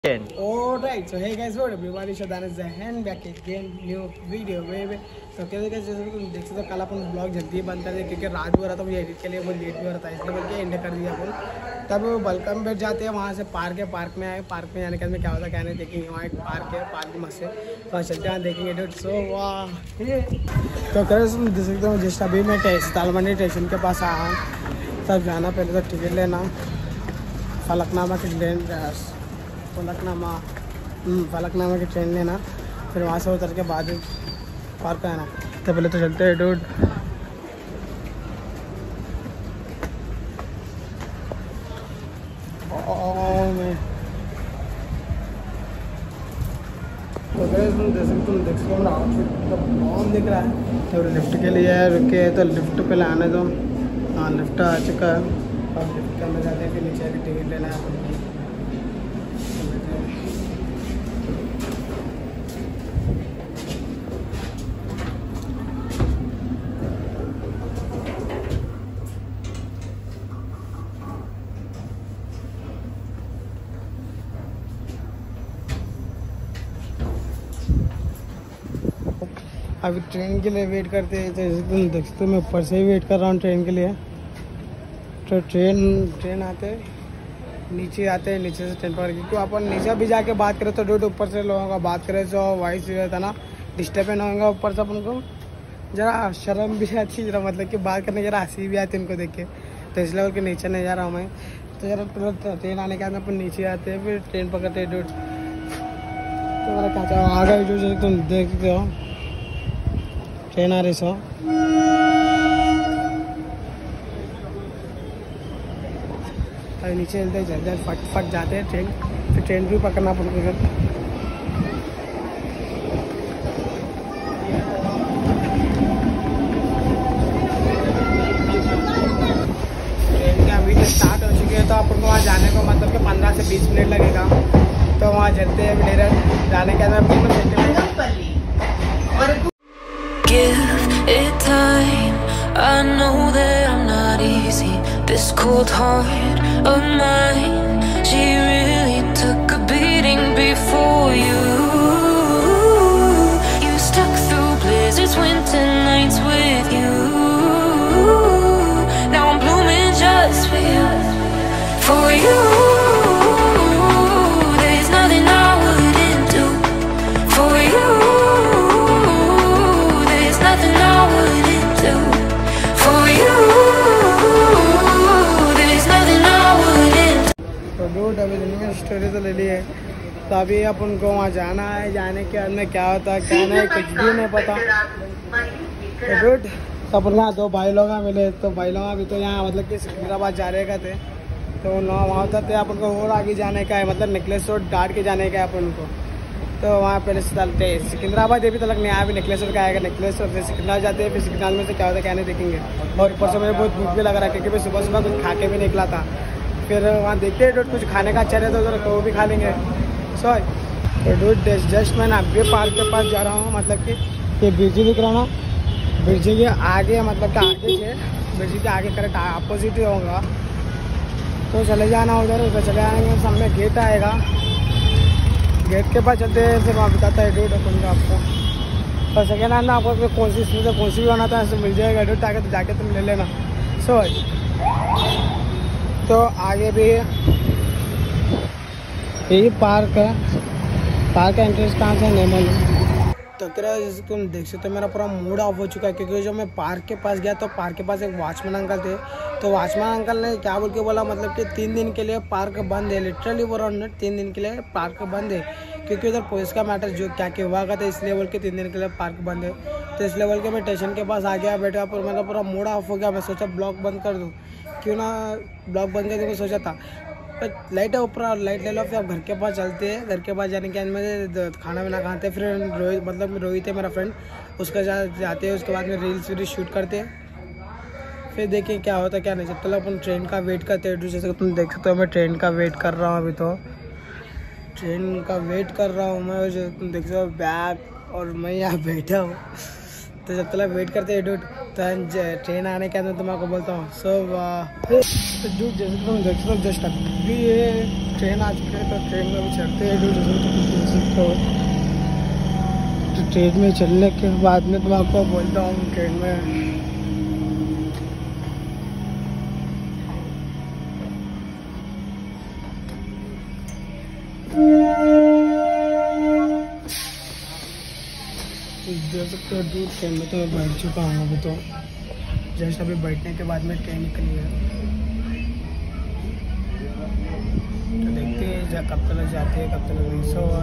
Alright, so hey guys, what up? everybody, Shadan is the hand back again, new video baby. तो कैसे जैसे तुम देख सकते हो कल अपन ब्लॉग जल्दी बंद कर दिया क्योंकि रात हो रहा था, मुझे एडिट के लिए बहुत लेट भी हो रहा था, इसलिए बोल के एंड कर दिया अपन। तब बलकम बैठ जाते हैं, वहाँ से पार्क है, पार्क में आए, पार्क में आने के बाद क्या होता है क्या नहीं देखेंगे। वहाँ एक पार्क है, पार्क में मस्त है, वहाँ चलते हैं देखेंगे डूड। सो वाह, तो कैसे तुम देख सकते हो जस्ट अभी मैं तालमंडी स्टेशन के पास आया हूँ। तब जाना पहले तो टिकट लेना, फलकनामा की ट्रेन, फलकनामा की ट्रेन लेना, फिर वहाँ से उतर के बाद पार्क आना। तो पहले तो चलते हैं डूड। तो तुम देख सकते हो आउटफिट बॉम दिख रहा है। तो लिफ्ट के लिए रुके तो लिफ्ट पे आने दो। हाँ, लिफ्ट आ चुका है, अब लिफ्ट के अंदर जाते हैं, फिर नीचे की टिकट लेना है अपन। अभी ट्रेन के लिए वेट करते हैं, तो तुम देख सकते हो मैं ऊपर से ही वेट कर रहा हूँ ट्रेन के लिए। तो ट्रेन आते नीचे आते हैं, नीचे से ट्रेन पकड़, क्योंकि अपन नीचे भी जाके बात करें तो डूड ऊपर से लोगों का बात करें तो वॉइस रहता ना, डिस्टर्ब ना होगा। ऊपर से अपन को जरा शर्म भी आती, जरा मतलब कि बात करने जरा हंसी भी आती उनको देख के, तो इसलिए बोल के नीचे नहीं जा रहा हूँ मैं। तो जरा ट्रेन आने के बाद अपन नीचे आते हैं, फिर ट्रेन पकड़ते हैं डूड। तो मेरा क्या चाह आ गया जो तुम देखते हो ट्रेन आ रही सो। अभी नीचे चलते जल्दी फट जाते हैं ट्रेन, फिर ट्रेन भी पकड़ना पड़ेगा। ट्रेन के अभी स्टार्ट हो चुकी है, तो अपन को वहाँ जाने को मतलब कि 15 से 20 मिनट लगेगा। तो वहाँ चलते हैं, फिर जाने के बाद Give it time. I know that I'm not easy. This cold heart of mine, she really took a beating before you. You stuck through blizzards, winter nights with you. Now I'm blooming just for you, for you. There's nothing I wouldn't do for you. अभी दिन में story तो ले ली है, तो अभी अपन को वहाँ जाना है। जाने के बाद में क्या होता है क्या नहीं कुछ भी नहीं पता। तो डूड तो अपन यहाँ दो भाई लोग मिले, तो भाई लोग अभी तो यहाँ मतलब कि सिकंदराबाद जा रहे थे, तो वहाँ उतरते अपन को और आगे जाने का है, मतलब नेकलेस रोड डाट के जाने का है अपन को। तो वहाँ पहले से चलते हैं सिकंदराबाद, अभी तक नहीं आया, अभी नेकलेस रोड का आएगा, नेकलेस रोड फिर सिकंदराबाद जाते हैं, फिर सिकंदराबाद में से क्या होता है क्या नहीं देखेंगे। और ऊपर से मुझे बहुत भूख भी लग रहा है, क्योंकि मैं सुबह सुबह कुछ खा के भी निकला था। फिर वहाँ देखते हैं डूड कुछ खाने का अच्छा रहता है तो वो भी खा लेंगे। सॉरी, तो डूड जस्ट मैं अभी पार्क के पास जा रहा हूँ, मतलब कि ये ब्रिज दिख रहा ना, ब्रिज के आगे मतलब कि आगे से ब्रिज के आगे करेक्ट अपोजिट ही होगा, तो चले जाना उधर चले जाएंगे। सामने गेट आएगा, गेट के पास चलते हैं, फिर वहाँ बताता है डूड अपन को आपको। तो सेकेंड हैंड ना आपको कौन सी भी होना था ऐसे मिल जाएगा डूड, ताकि तो जाके तुम ले लेना। सो तो आगे भी यही पार्क है, पार्क का एंट्रेंस कहाँ से नहीं मालूम। तो तेरा जैसे तुम देख सकते हो मेरा पूरा मूड ऑफ हो चुका है, क्योंकि जो मैं पार्क के पास गया तो पार्क के पास एक वॉचमैन अंकल थे। तो वॉचमैन अंकल ने क्या बोल के बोला, मतलब कि 3 दिन के लिए पार्क बंद है, लिटरली बोल रहा हूँ 3 दिन के लिए पार्क बंद है, क्योंकि उधर पुलिस का मैटर जो क्या हुआ था, इसलिए बोल के 3 दिन के लिए पार्क बंद है। तो इसलिए बोल के मैं स्टेशन के पास आ गया, बैठा, पर मेरा पूरा मूड ऑफ हो गया। मैं सोचा ब्लॉग बंद कर दूँ, क्यों ना ब्लॉग बंद करके सोचा था। लाइट है ऊपर, लाइट ले लो, फिर अब घर के पास चलते हैं। घर के पास जाने के बाद में खाना वाना खाते हैं, फिर रोहित मतलब रोहित है मेरा फ्रेंड, उसका जाते हैं। उसके बाद में रील्स शूट करते हैं, फिर देखिए क्या होता है क्या नहीं। जब तक अपन ट्रेन का वेट करते हैं, जैसे तुम देख सकते हो मैं ट्रेन का वेट कर रहा हूँ, अभी तो ट्रेन का वेट कर रहा हूँ मैं। जो तुम देख सकते हो बैग और मैं यहाँ बैठा हूँ, तो जब तक वेट करते हैं डूड। ट्रेन आने के अंदर तुम्हारा बोलता हूँ डूड जैसे तुम देख सकते हो जस्ट अभी ये ट्रेन आ चुकी है तो ट्रेन में भी चढ़ते हैं डूड जैसे तुम देख सकते हो। तो ट्रेन में चलने के बाद में तुम आपको बोलता हूँ ट्रेन में देख सकते हो डूड ट्रेन में तो मैं बैठ चुका हूँ अभी तो जस्ट अभी बैठने के बाद में ट्रेन निकली है तो देखते हैं कब तक जाते हैं कब तक नहीं सो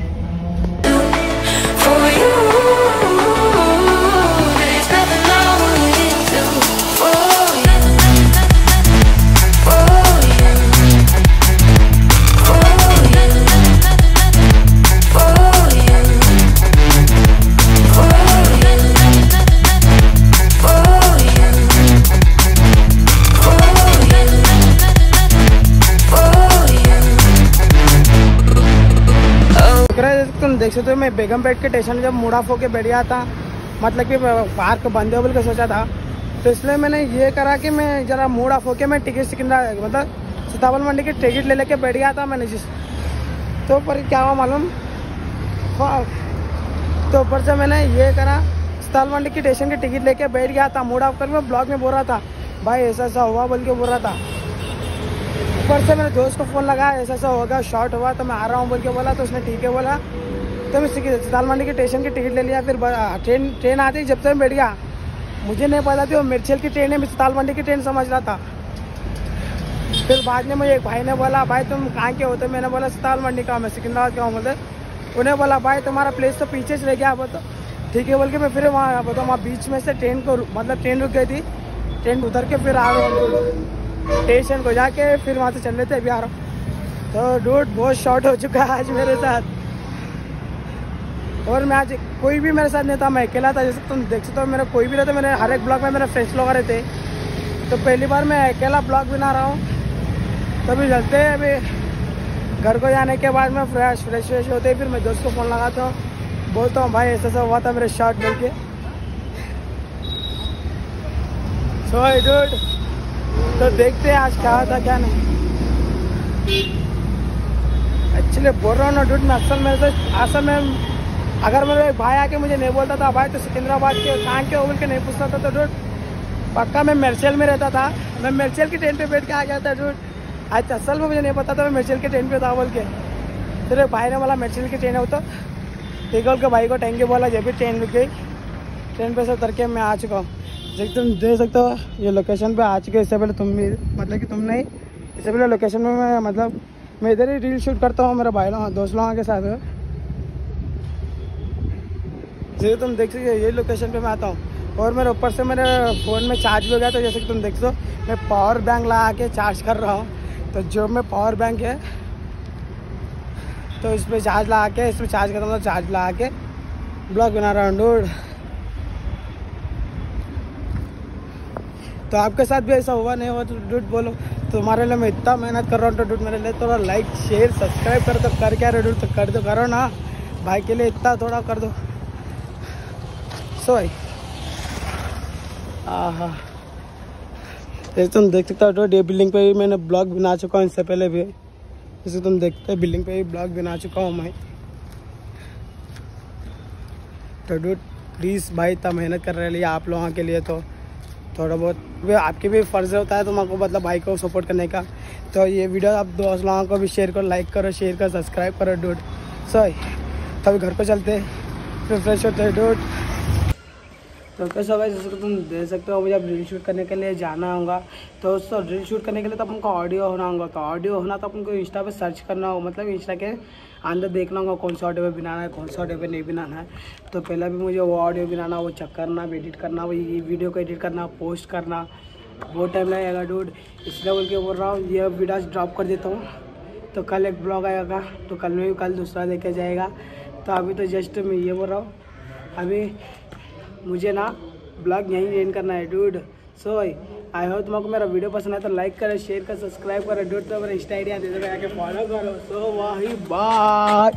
देख सकते हो मैं बेगमपेट के स्टेशन जब मुड़ाफ होके बैठ गया था मतलब कि पार्क बंद है बोल के सोचा था तो इसलिए मैंने ये करा कि मैं ज़रा मुड़ाफ होके मैं टिकट सिकंदरा मतलब सीताफल मंडी की टिकट ले लेके बैठ गया था मैंने जिस तो पर क्या हुआ मालूम तो ऊपर से मैंने ये करा सीताफल मंडी की स्टेशन की टिकट लेके बैठ गया था मुड़ाफ कर मैं ब्लॉग में बोल रहा था भाई ऐसा ऐसा हुआ बोल के बोल रहा था। ऊपर से मेरे दोस्त को फ़ोन लगा ऐसा ऐसा होगा शॉर्ट हुआ तो मैं आ रहा हूँ बोल के बोला तो उसने ठीक है बोला तो मैं सीताफल मंडी के स्टेशन की टिकट ले लिया। फिर ट्रेन आती जब से मैं बैठ गया मुझे नहीं पता थी वो मिर्चल की ट्रेन है मैं सीताफल मंडी की ट्रेन समझ रहा था। फिर बाद में मुझे एक भाई ने बोला भाई तुम कहाँ के होते मैंने बोला सीताफल मंडी का मैं सिकंदराबाद का हूँ बोलते उन्हें बोला भाई तुम्हारा प्लेस तो पीछे से रह गया तो ठीक है बोल के मैं फिर वहाँ बताऊँ वहाँ बीच में से ट्रेन को मतलब ट्रेन रुक गई थी ट्रेन उतर के फिर आ रहा हूँ स्टेशन को जाके फिर वहाँ से चल रहे थे अभी आ रहा हूँ। तो डूड बहुत शॉर्ट हो चुका है आज मेरे साथ और मैं आज कोई भी मेरे साथ नहीं था मैं अकेला था जैसे तुम देख सकते हो मेरा कोई भी रहता मेरे हर एक ब्लॉग में मेरे फ्रेंड्स लोग रहते तो पहली बार मैं अकेला ब्लॉग बना रहा हूँ। तो अभी चलते हैं अभी घर को जाने के बाद मैं फ्रेश होते फिर मैं दोस्त को फ़ोन लगाता हूँ बोलता हूँ भाई ऐसा हुआ था मेरे शॉर्ट बोल के सो डूड तो देखते हैं आज क्या था क्या नहीं। एक्चुअली बोल रहा हूँ ना डूड मैं असल में अगर मेरे भाई आके मुझे नहीं बोलता था भाई तो सिकंदराबाद के कहाँ के बोल के नहीं पूछता था तो डूड पक्का मैं मिर्चल में रहता था मैं मिर्चल की ट्रेन पे बैठ के आ गया था डूड। आज असल में मुझे नहीं पता था मैं मिर्चल की ट्रेन पे था बोल के फिर भाई ने बोला मिर्चल की ट्रेन है वो तो ठीक है के भाई को टैंकी बोला जब भी ट्रेन रुक गई ट्रेन पे से उतर के मैं आ चुका हूँ। जैसे तुम देख सकते हो ये लोकेशन पे आ चुके इससे पहले तुम भी मतलब कि तुम नहीं इससे पहले लोकेशन में मैं मतलब मैं इधर ही रील शूट करता हूँ मेरे भाई लोग दोस्त लोगों के साथ। जैसे तुम देख सकते हो ये लोकेशन पे मैं आता हूँ और मेरे ऊपर से मेरे फ़ोन में चार्ज भी हो गया तो जैसे कि तुम देख सकते हो मैं पावर बैंक लगा के चार्ज कर रहा हूँ। तो जो मैं पावर बैंक है तो इस पर चार्ज लगा के इसमें चार्ज करता हूँ चार्ज लगा के ब्लॉग बना रहा हूँ डूड। तो आपके साथ भी ऐसा हुआ नहीं हुआ तो डूड बोलो तुम्हारे लिए मैं इतना मेहनत कर रहा हूँ तो डूड मेरे लिए थोड़ा लाइक शेयर सब्सक्राइब कर तो कर क्या रहे डूड तो कर दो करो ना भाई के लिए इतना थोड़ा कर दो। सॉरी हाँ जैसे तुम देख सकते हो ये बिल्डिंग पे भी मैंने ब्लॉग बना चुका हूँ इससे पहले भी जैसे तुम देखते हो बिल्डिंग पे भी ब्लॉग बना चुका हूँ मैं। तो डूड प्लीज़ भाई इतना मेहनत कर रहे लिए आप लोगों के लिए तो थोड़ा बहुत आपके भी फ़र्ज़ होता है तुमको मतलब भाई को सपोर्ट करने का। तो ये वीडियो आप दोस्त लोगों को भी शेयर करो लाइक करो शेयर करो सब्सक्राइब करो डूड। सॉरी तभी घर को चलते फिर फ्रेश होते हैं डूड। तो कैसा होगा जैसे कि तुम देख सकते हो मुझे अब रील शूट करने के लिए जाना होगा तो उसको रील शूट करने के लिए तो अपन ऑडियो होना होगा। तो ऑडियो होना तो अपन को इंस्टा पे सर्च करना होगा मतलब इंस्टा के अंदर देखना होगा कौन सा ऑडियो पे बनाना है कौन सा ऑडियो पे नहीं बनाना है। तो पहले भी मुझे वो ऑडियो बनाना वो चेक करना एडिट करना वो वीडियो को एडिट करना पोस्ट करना बहुत टाइम लगेगा डूड। इसलिए बोल के बोल रहा हूँ ये वीडियोस ड्रॉप कर देता हूँ तो कल एक ब्लॉग आएगा तो कल में भी कल दूसरा लेके जाएगा। तो अभी तो जस्ट मैं ये बोल रहा हूँ अभी मुझे ना ब्लॉग यहीं एंड करना है डूड। सो आई होप तुमको मेरा वीडियो पसंद है तो लाइक करो शेयर करो सब्सक्राइब करो डूड। तो मेरा इंस्टा आईडी दे दो आके फॉलो करो। सो वही बाय।